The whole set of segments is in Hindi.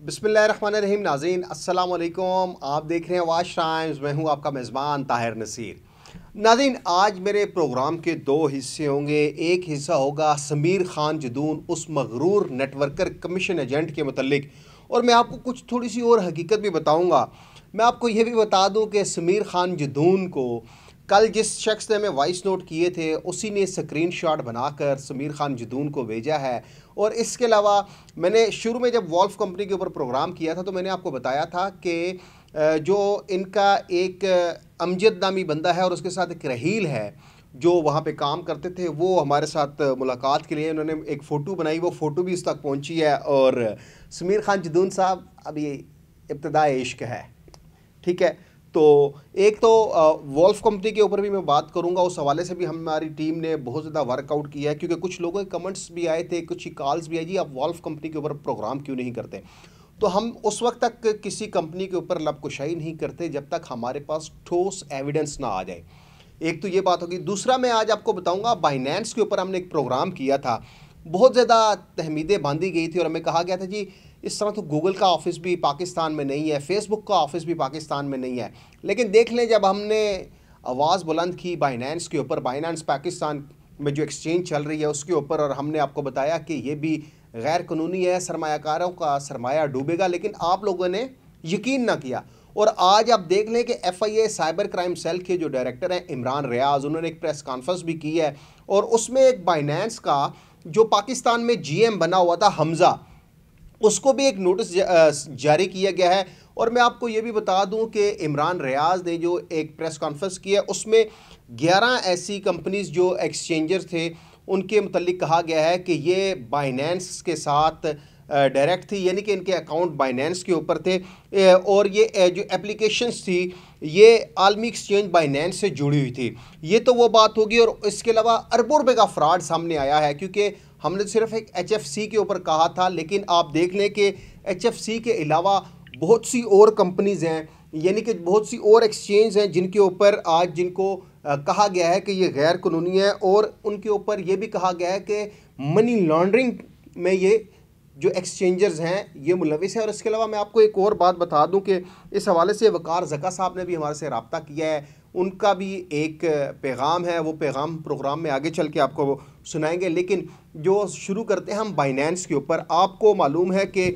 बिस्मिल्लाहिर्रहमानिर्रहीम। नाज़रीन अस्सलाम वालेकुम। आप देख रहे हैं वाश टाइम्स। मैं हूं आपका मेज़बान ताहिर नसीर। नाज़रीन, आज मेरे प्रोग्राम के दो हिस्से होंगे। एक हिस्सा होगा समीर खान जदून उस मगरूर नेटवर्कर कमीशन एजेंट के मतलब, और मैं आपको कुछ थोड़ी सी और हकीकत भी बताऊंगा। मैं आपको यह भी बता दूं कि समीर खान जदून को कल जिस शख्स ने हमें वॉइस नोट किए थे उसी ने स्क्रीनशॉट बनाकर समीर खान जदून को भेजा है। और इसके अलावा मैंने शुरू में जब वॉल्फ कंपनी के ऊपर प्रोग्राम किया था तो मैंने आपको बताया था कि जो इनका एक अमजद नामी बंदा है और उसके साथ एक रहील है जो वहाँ पे काम करते थे, वो हमारे साथ मुलाकात के लिए उन्होंने एक फ़ोटो बनाई। वो फ़ोटो भी इस तक पहुँची है। और समीर खान जदून साहब अभी इब्तदाए इश्क है, ठीक है। तो एक तो वॉल्फ कंपनी के ऊपर भी मैं बात करूंगा, उस हवाले से भी हमारी टीम ने बहुत ज़्यादा वर्कआउट किया है, क्योंकि कुछ लोगों के कमेंट्स भी आए थे, कुछ कॉल्स भी आई जी आप वॉल्फ कंपनी के ऊपर प्रोग्राम क्यों नहीं करते। तो हम उस वक्त तक किसी कंपनी के ऊपर लबकुशाई नहीं करते जब तक हमारे पास ठोस एविडेंस ना आ जाए। एक तो ये बात होगी। दूसरा, मैं आज आपको बताऊंगा बाइनेंस के ऊपर हमने एक प्रोग्राम किया था। बहुत ज़्यादा तहमीदें बांधी गई थी और हमें कहा गया था जी इस तरह तो गूगल का ऑफिस भी पाकिस्तान में नहीं है, फेसबुक का ऑफिस भी पाकिस्तान में नहीं है। लेकिन देख लें, जब हमने आवाज़ बुलंद की बाइनेंस के ऊपर, बाइनेंस पाकिस्तान में जो एक्सचेंज चल रही है उसके ऊपर, और हमने आपको बताया कि ये भी गैर कानूनी है, सरमायाकारों का सरमाया डूबेगा, लेकिन आप लोगों ने यकीन ना किया। और आज आप देख लें कि FIA साइबर क्राइम सेल के जो डायरेक्टर हैं इमरान रियाज, उन्होंने एक प्रेस कॉन्फ्रेंस भी की है और उसमें एक बाइनेंस का जो पाकिस्तान में GM बना हुआ था हमज़ा, उसको भी एक नोटिस जारी किया गया है। और मैं आपको ये भी बता दूं कि इमरान रियाज ने जो एक प्रेस कॉन्फ्रेंस की है उसमें 11 ऐसी कंपनीज जो एक्सचेंजर्स थे उनके मतलब कहा गया है कि ये बाइनेंस के साथ डायरेक्ट थी, यानी कि इनके अकाउंट बाइनेंस के ऊपर थे। और ये जो एप्लीकेशंस थी ये आलमी एक्सचेंज बाइनेंस से जुड़ी हुई थी। ये तो वो बात होगी। और इसके अलावा अरबों रुपए का फ्रॉड सामने आया है, क्योंकि हमने सिर्फ एक HFC के ऊपर कहा था, लेकिन आप देख लें कि HFC के अलावा बहुत सी और कंपनीज़ हैं, यानी कि बहुत सी और एक्सचेंज हैं जिनके ऊपर आज जिनको कहा गया है कि ये गैर कानूनी है, और उनके ऊपर ये भी कहा गया है कि मनी लॉन्ड्रिंग में ये जो एक्सचेंजर्स हैं ये मुलविस है। और इसके अलावा मैं आपको एक और बात बता दूं कि इस हवाले से वकार ज़का साहब ने भी हमारे से रब्ता किया है। उनका भी एक पैगाम है, वो पैगाम प्रोग्राम में आगे चल के आपको सुनाएंगे। लेकिन जो शुरू करते हैं हम बाइनेंस के ऊपर, आपको मालूम है कि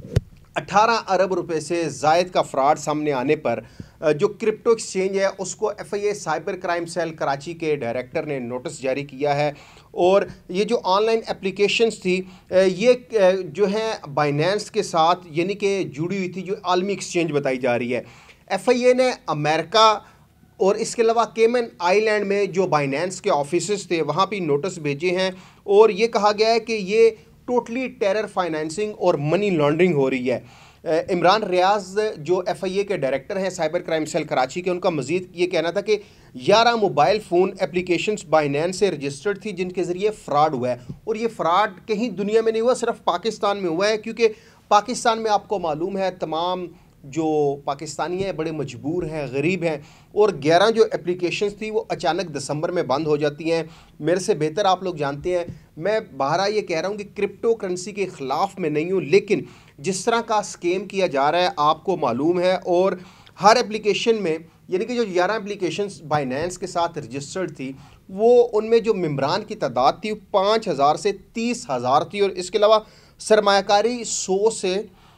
18 अरब रुपए से ज़ायद का फ्रॉड सामने आने पर जो क्रिप्टो एक्सचेंज है उसको FIA cyber crime cell Karachi के डायरेक्टर ने नोटिस जारी किया है। और ये जो ऑनलाइन एप्लीकेशंस थी ये जो हैं बाइनेंस के साथ यानी कि जुड़ी हुई थी, जो आलमी एक्सचेंज बताई जा रही है। FIA ने अमेरिका और इसके अलावा केमन आइलैंड में जो बाइनेंस के ऑफिसेस थे वहाँ भी नोटिस भेजे हैं, और ये कहा गया है कि ये टोटली टेरर फाइनेंसिंग और मनी लॉन्ड्रिंग हो रही है। इमरान रियाज जो FIA के डायरेक्टर हैं साइबर क्राइम सेल कराची के, उनका मजीद ये कहना था कि 11 मोबाइल फ़ोन एप्लीकेशंस बाइनेंस से रजिस्टर्ड थी जिनके ज़रिए फ़्रॉड हुआ है। और ये फ़्रॉड कहीं दुनिया में नहीं हुआ, सिर्फ पाकिस्तान में हुआ है, क्योंकि पाकिस्तान में आपको मालूम है तमाम जो पाकिस्तानी हैं बड़े मजबूर हैं, गरीब हैं, और 11 जो एप्लीकेशंस थी वो अचानक दिसंबर में बंद हो जाती हैं। मेरे से बेहतर आप लोग जानते हैं, मैं बाहर ये कह रहा हूँ कि क्रिप्टो करेंसी के ख़िलाफ़ में नहीं हूँ, लेकिन जिस तरह का स्कैम किया जा रहा है आपको मालूम है। और हर एप्लीकेशन में यानी कि जो 11 एप्लीकेशंस बाइनेंस के साथ रजिस्टर्ड थी वो उनमें जो मेम्बरान की तादाद थी 5,000 से 30,000 थी, और इसके अलावा सरमायाकारी 100 से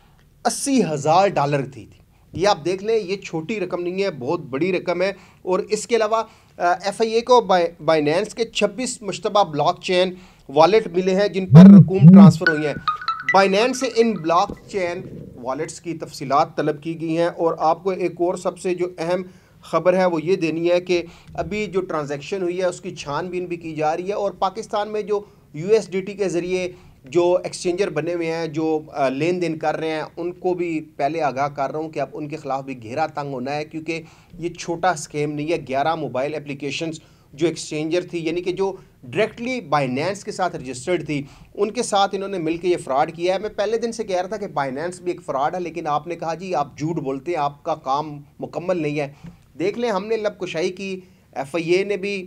$80,000 थी। ये आप देख लें, ये छोटी रकम नहीं है, बहुत बड़ी रकम है। और इसके अलावा FIA को बाइनेंस के 26 मुश्तबा ब्लॉकचेन वॉलेट मिले हैं जिन पर रकूम ट्रांसफ़र हुई हैं। बाइनेंस से इन ब्लॉकचेन वॉलेट्स की तफसीलात तलब की गई हैं। और आपको एक और सबसे जो अहम ख़बर है वो ये देनी है कि अभी जो ट्रांजैक्शन हुई है उसकी छानबीन भी की जा रही है, और पाकिस्तान में जो USDT के ज़रिए जो एक्सचेंजर बने हुए हैं जो लेन देन कर रहे हैं उनको भी पहले आगाह कर रहा हूँ कि अब उनके ख़िलाफ़ भी घेरा तंग होना है, क्योंकि ये छोटा स्कैम नहीं है। 11 मोबाइल एप्लीकेशंस जो एक्सचेंजर थी यानी कि जो डायरेक्टली बाइनेंस के साथ रजिस्टर्ड थी उनके साथ इन्होंने मिलकर ये फ्रॉड किया है। मैं पहले दिन से कह रहा था कि बाइनेंस भी एक फ़्रॉड है, लेकिन आपने कहा जी आप झूठ बोलते हैं, आपका काम मुकम्मल नहीं है। देख लें, हमने लबकुशाई की, FIA ने भी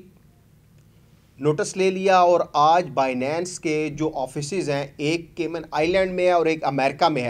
नोटिस ले लिया, और आज बाइनेंस के जो ऑफिसेज हैं एक केमन आइलैंड में है और एक अमेरिका में है,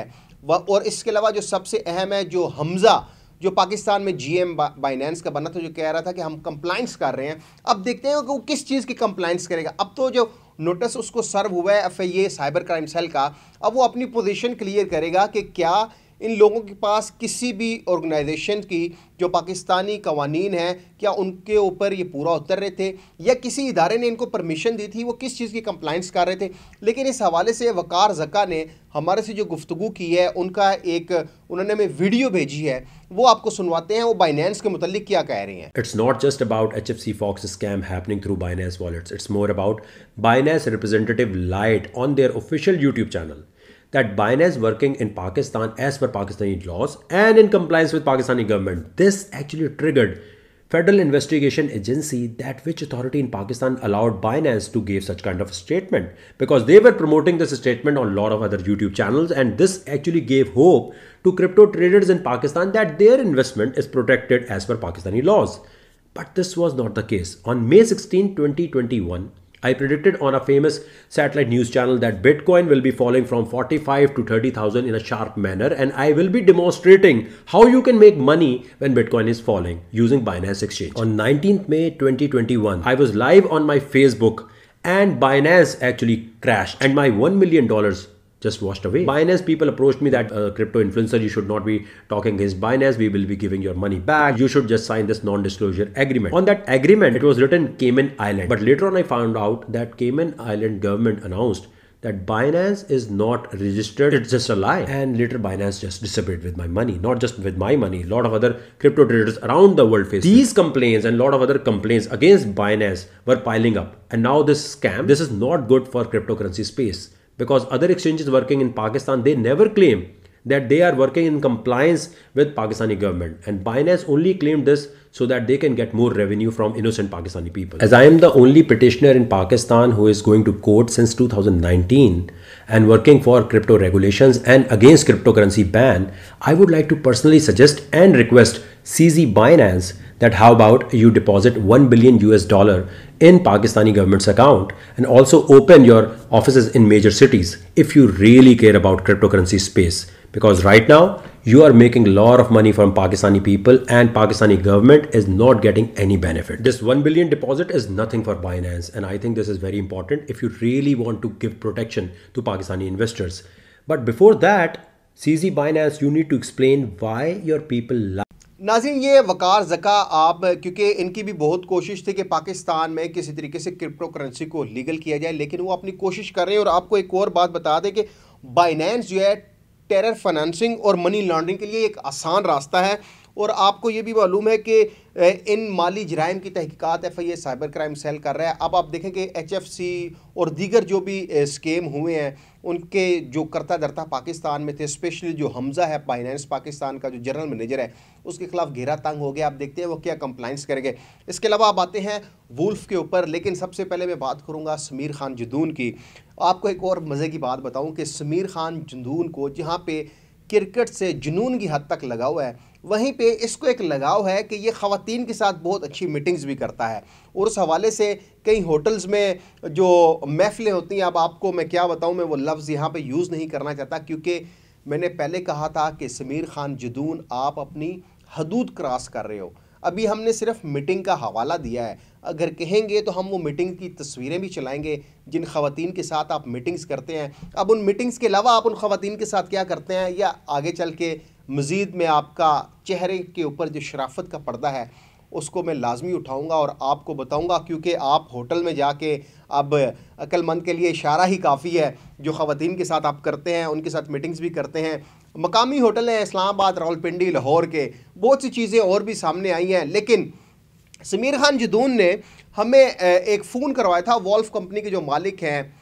और इसके अलावा जो सबसे अहम है, जो हमज़ा जो पाकिस्तान में जीएम बाइनेंस का बना था, जो कह रहा था कि हम कंप्लाइंस कर रहे हैं। अब देखते हैं कि वो किस चीज़ की कंप्लाइंस करेगा। अब तो जो नोटिस उसको सर्व हुआ है एफआईए साइबर क्राइम सेल का, अब वो अपनी पोजीशन क्लियर करेगा कि क्या इन लोगों के पास किसी भी ऑर्गेनाइजेशन की जो पाकिस्तानी कवानीन है, क्या उनके ऊपर ये पूरा उतर रहे थे या किसी इदारे ने इनको परमिशन दी थी, वो किस चीज़ की कंप्लाइंस कर रहे थे। लेकिन इस हवाले से वकार ज़का ने हमारे से जो गुफ्तगू की है, उनका एक उन्होंने हमें वीडियो भेजी है, वो आपको सुनवाते हैं। वो बाइनेंस के मुतालिक क्या कह रही हैं। It's not just about HFC Fox scam happening through Binance wallets. It's more about Binance representative lied on their official YouTube channel that Binance working in Pakistan as per Pakistani laws and in compliance with Pakistani government. This actually triggered Federal Investigation Agency, that which authority in Pakistan allowed Binance to give such kind of statement, because they were promoting this statement on a lot of other YouTube channels, and this actually gave hope to crypto traders in Pakistan that their investment is protected as per Pakistani laws. But this was not the case. On May 16, 2021, I predicted on a famous satellite news channel that Bitcoin will be falling from 45 to 30,000 in a sharp manner, and I will be demonstrating how you can make money when Bitcoin is falling using Binance Exchange. On 19th May 2021, I was live on my Facebook and Binance actually crashed and my $1 million just washed away. Binance people approached me that crypto influencer, you should not be talking against Binance. We will be giving your money back. You should just sign this non-disclosure agreement. On that agreement, it was written Cayman Island. But later on, I found out that Cayman Island government announced that Binance is not registered. It's just a lie. And later Binance just disappeared with my money. Not just with my money. A lot of other crypto traders around the world faced these complaints, and a lot of other complaints against Binance were piling up. And now this scam, this is not good for cryptocurrency space. Because other exchanges working in Pakistan, they never claim that they are working in compliance with Pakistani government, and Binance only claimed this so that they can get more revenue from innocent Pakistani people. As I am the only petitioner in Pakistan who is going to court since 2019 and working for crypto regulations and against cryptocurrency ban, I would like to personally suggest and request CZ Binance that how about you deposit $1 billion in Pakistani government's account and also open your offices in major cities if you really care about cryptocurrency space. Because right now you are making a lot of money from Pakistani people and Pakistani government is not getting any benefit. This 1 billion deposit is nothing for Binance, and I think this is very important if you really want to give protection to Pakistani investors. But before that, CZ Binance, you need to explain why your people नाज़रीन, ये वकार ज़का आप, क्योंकि इनकी भी बहुत कोशिश थी कि पाकिस्तान में किसी तरीके से क्रिप्टो करेंसी को लीगल किया जाए, लेकिन वो अपनी कोशिश कर रहे हैं। और आपको एक और बात बता दें कि बाइनेंस जो है टेरर फाइनेंसिंग और मनी लॉन्ड्रिंग के लिए एक आसान रास्ता है। और आपको ये भी मालूम है कि इन माली जराइम की तहकीकात एफआईए साइबर क्राइम सेल कर रहा है। अब आप देखें कि एचएफसी और दीगर जो भी स्कीम हुए हैं, उनके जो करता धरता पाकिस्तान में थे, स्पेशली जो हमज़ा है बाइनेंस पाकिस्तान का जो जनरल मैनेजर है, उसके खिलाफ घेरा तंग हो गया। आप देखते हैं वो क्या कंप्लाइंस करेंगे। इसके अलावा आप आते हैं वुल्फ के ऊपर, लेकिन सबसे पहले मैं बात करूंगा समीर खान जदून की। आपको एक और मज़े की बात बताऊं कि समीर खान जदून को जहां पे क्रिकेट से जुनून की हद तक लगा हुआ है, वहीं पे इसको एक लगाव है कि ये ख़वातीन के साथ बहुत अच्छी मीटिंग्स भी करता है। और उस हवाले से कई होटल्स में जो महफ़िलें होती हैं, अब आपको मैं क्या बताऊं, मैं वो लफ्ज़ यहाँ पे यूज़ नहीं करना चाहता, क्योंकि मैंने पहले कहा था कि समीर खान जदून आप अपनी हदूद क्रॉस कर रहे हो। अभी हमने सिर्फ मीटिंग का हवाला दिया है, अगर कहेंगे तो हम वो मीटिंग की तस्वीरें भी चलाएंगे जिन ख़वातीन के साथ आप मीटिंग्स करते हैं। अब उन मीटिंग्स के अलावा आप उन ख़वातीन के साथ क्या करते हैं, या आगे चल के मज़ीद में आपका चेहरे के ऊपर जो शराफत का पर्दा है उसको मैं लाजमी उठाऊंगा और आपको बताऊंगा, क्योंकि आप होटल में जाके, अब अक्लमंद के लिए इशारा ही काफ़ी है, जो ख़वातीन के साथ आप करते हैं उनके साथ मीटिंग्स भी करते हैं। मकामी होटल हैं इस्लामाबाद, रावलपिंडी, लाहौर के, बहुत सी चीज़ें और भी सामने आई हैं। लेकिन समीर खान जदून ने हमें एक फ़ोन करवाया था, वॉल्फ कंपनी के जो मालिक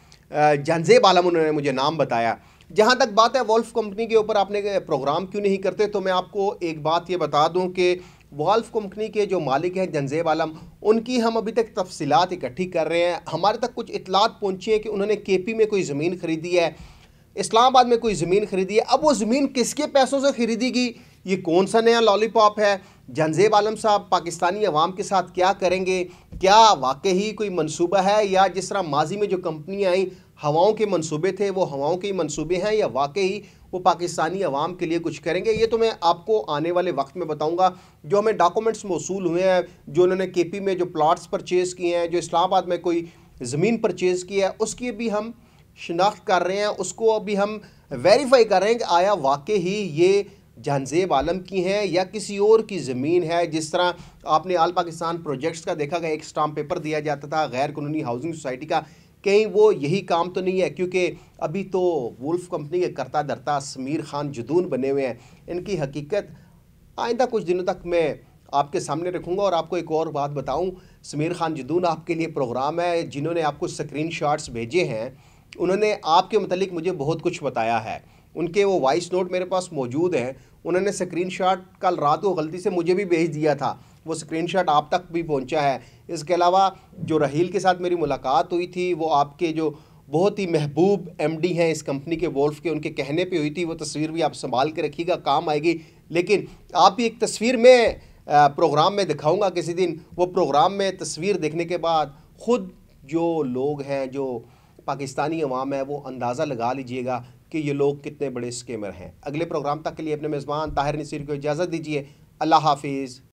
हैं जंजेब आलम, उन्होंने मुझे नाम बताया। जहाँ तक बात है वॉल्फ कंपनी के ऊपर आपने प्रोग्राम क्यों नहीं करते, तो मैं आपको एक बात ये बता दूं कि वॉल्फ कंपनी के जो मालिक हैं जंजेब आलम, उनकी हम अभी तक तफसीलात इकट्ठी कर रहे हैं। हमारे तक कुछ इतलात पहुँची है कि उन्होंने केपी में कोई ज़मीन ख़रीदी है, इस्लामाबाद में कोई ज़मीन ख़रीदी है। अब वो ज़मीन किसके पैसों से ख़रीदेगी, ये कौन सा नया लॉलीपॉप है? जंजेब आलम साहब पाकिस्तानी अवाम के साथ क्या करेंगे? क्या वाकई कोई मंसूबा है, या जिस तरह माजी में जो कंपनियाँ आई हवाओं के मंसूबे थे, वो हवाओं के ही मंसूबे हैं, या वाकई वो पाकिस्तानी अवाम के लिए कुछ करेंगे, ये तो मैं आपको आने वाले वक्त में बताऊंगा। जो हमें डॉक्यूमेंट्स मौसूल हुए हैं, जो उन्होंने केपी में जो प्लाट्स परचेज़ किए हैं, जो इस्लामाबाद में कोई ज़मीन परचेज़ की है, उसकी भी हम शिनाख्त कर रहे हैं, उसको अभी हम वेरीफाई कर रहे हैं कि आया वाकई ही ये जहांजेब आलम की हैं या किसी और की ज़मीन है। जिस तरह आपने आल पाकिस्तान प्रोजेक्ट्स का देखा गया, एक स्टाम्प पेपर दिया जाता था गैर कानूनी हाउसिंग सोसाइटी का, कहीं वो यही काम तो नहीं है? क्योंकि अभी तो वुल्फ कंपनी के करता धरता समीर खान जुदून बने हुए हैं। इनकी हकीकत आइंदा कुछ दिनों तक मैं आपके सामने रखूँगा। और आपको एक और बात बताऊँ, समीर खान जुदून आपके लिए प्रोग्राम है, जिन्होंने आपको स्क्रीन शॉट्स भेजे हैं, उन्होंने आपके मतलब मुझे बहुत कुछ बताया है। उनके वो वॉइस नोट मेरे पास मौजूद हैं। उन्होंने स्क्रीनशॉट कल रात को गलती से मुझे भी भेज दिया था, वो स्क्रीनशॉट आप तक भी पहुंचा है। इसके अलावा जो रहील के साथ मेरी मुलाकात हुई थी, वो आपके जो बहुत ही महबूब एमडी हैं इस कंपनी के, वोल्फ के, उनके कहने पे हुई थी। वो तस्वीर भी आप संभाल के रखिएगा, काम आएगी। लेकिन आप भी एक तस्वीर में प्रोग्राम में दिखाऊंगा किसी दिन। वो प्रोग्राम में तस्वीर देखने के बाद ख़ुद जो लोग हैं, जो पाकिस्तानी अवाम है, वो अंदाज़ा लगा लीजिएगा कि ये लोग कितने बड़े स्कैमर हैं। अगले प्रोग्राम तक के लिए अपने मेज़बान ताहिर नसीर को इजाज़त दीजिए। अल्लाह हाफिज़।